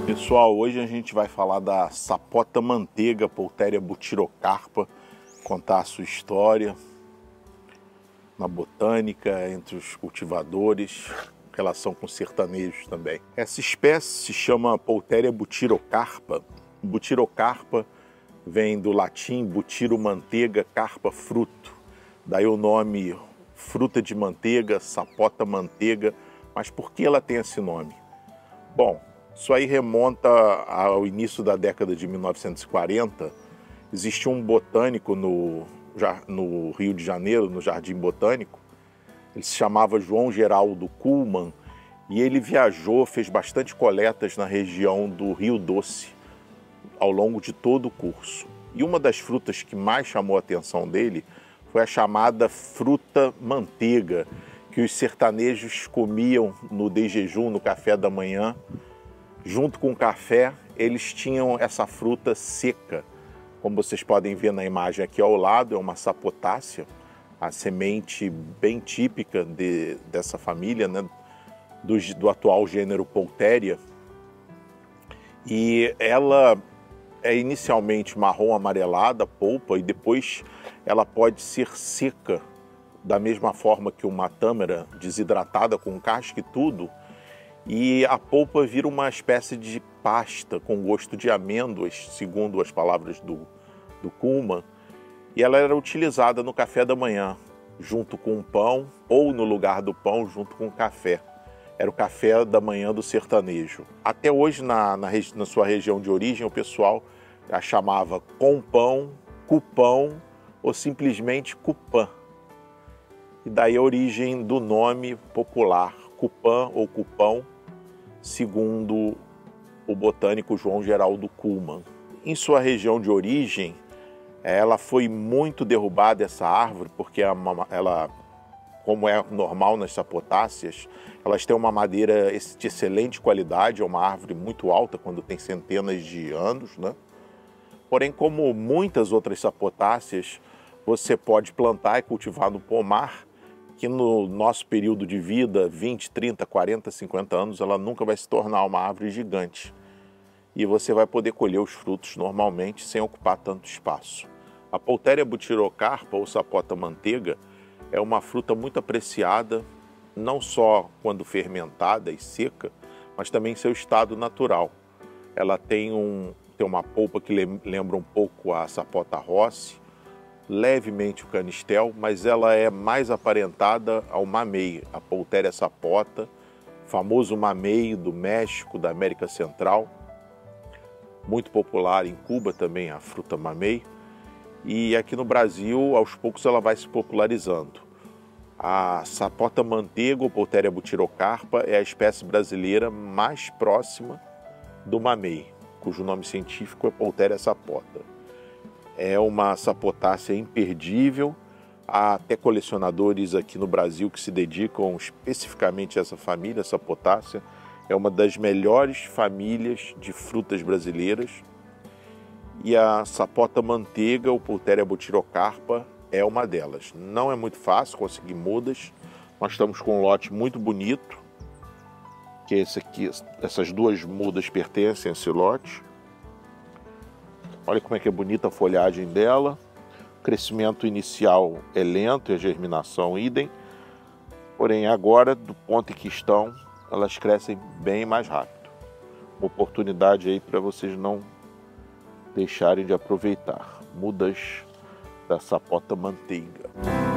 Pessoal, hoje a gente vai falar da sapota manteiga, Poulteria butirocarpa, contar a sua história na botânica, entre os cultivadores, relação com sertanejos também. Essa espécie se chama Poulteria butirocarpa. Butirocarpa vem do latim butiro manteiga, carpa fruto. Daí o nome fruta de manteiga, sapota manteiga. Mas por que ela tem esse nome? Bom, isso aí remonta ao início da década de 1940. Existia um botânico no Rio de Janeiro, no Jardim Botânico. Ele se chamava João Geraldo Kuhlmann e ele viajou, fez bastante coletas na região do Rio Doce ao longo de todo o curso. E uma das frutas que mais chamou a atenção dele foi a chamada fruta manteiga, que os sertanejos comiam no de jejum, no café da manhã. Junto com o café, eles tinham essa fruta seca. Como vocês podem ver na imagem aqui ao lado, é uma sapotácea, a semente bem típica dessa família, né? do atual gênero Poulteria. E ela é inicialmente marrom amarelada, polpa, e depois ela pode ser seca, da mesma forma que uma tâmara desidratada com casca e tudo, e a polpa vira uma espécie de pasta com gosto de amêndoas, segundo as palavras do Kuhlmann, e ela era utilizada no café da manhã, junto com o pão, ou no lugar do pão, junto com o café. Era o café da manhã do sertanejo. Até hoje, na sua região de origem, o pessoal a chamava com pão, cupão ou simplesmente cupã. E daí a origem do nome popular, cupã ou cupão, segundo o botânico João Geraldo Kuhlmann. Em sua região de origem, ela foi muito derrubada, essa árvore, porque ela, como é normal nas sapotáceas, elas têm uma madeira de excelente qualidade, é uma árvore muito alta quando tem centenas de anos, né? Porém, como muitas outras sapotáceas, você pode plantar e cultivar no pomar, que no nosso período de vida, 20, 30, 40, 50 anos, ela nunca vai se tornar uma árvore gigante. E você vai poder colher os frutos normalmente, sem ocupar tanto espaço. A Poulteria butirocarpa, ou sapota manteiga, é uma fruta muito apreciada, não só quando fermentada e seca, mas também em seu estado natural. Ela tem uma polpa que lembra um pouco a sapota Rossi, levemente o canistel, mas ela é mais aparentada ao mamey, a Poulteria sapota, famoso mamey do México, da América Central, muito popular em Cuba também a fruta mamey, e aqui no Brasil, aos poucos, ela vai se popularizando. A sapota manteiga, ou Poulteria butirocarpa, é a espécie brasileira mais próxima do mamey, cujo nome científico é Poulteria sapota. É uma sapotácea imperdível. Há até colecionadores aqui no Brasil que se dedicam especificamente a essa família, a sapotácea. É uma das melhores famílias de frutas brasileiras. E a sapota manteiga, ou Poulteria butirocarpa, é uma delas. Não é muito fácil conseguir mudas. Nós estamos com um lote muito bonito, que é esse aqui. Essas duas mudas pertencem a esse lote. Olha como é que é bonita a folhagem dela. O crescimento inicial é lento e a germinação idem. Porém, agora, do ponto em que estão, elas crescem bem mais rápido. Uma oportunidade aí para vocês não deixarem de aproveitar. Mudas da sapota manteiga.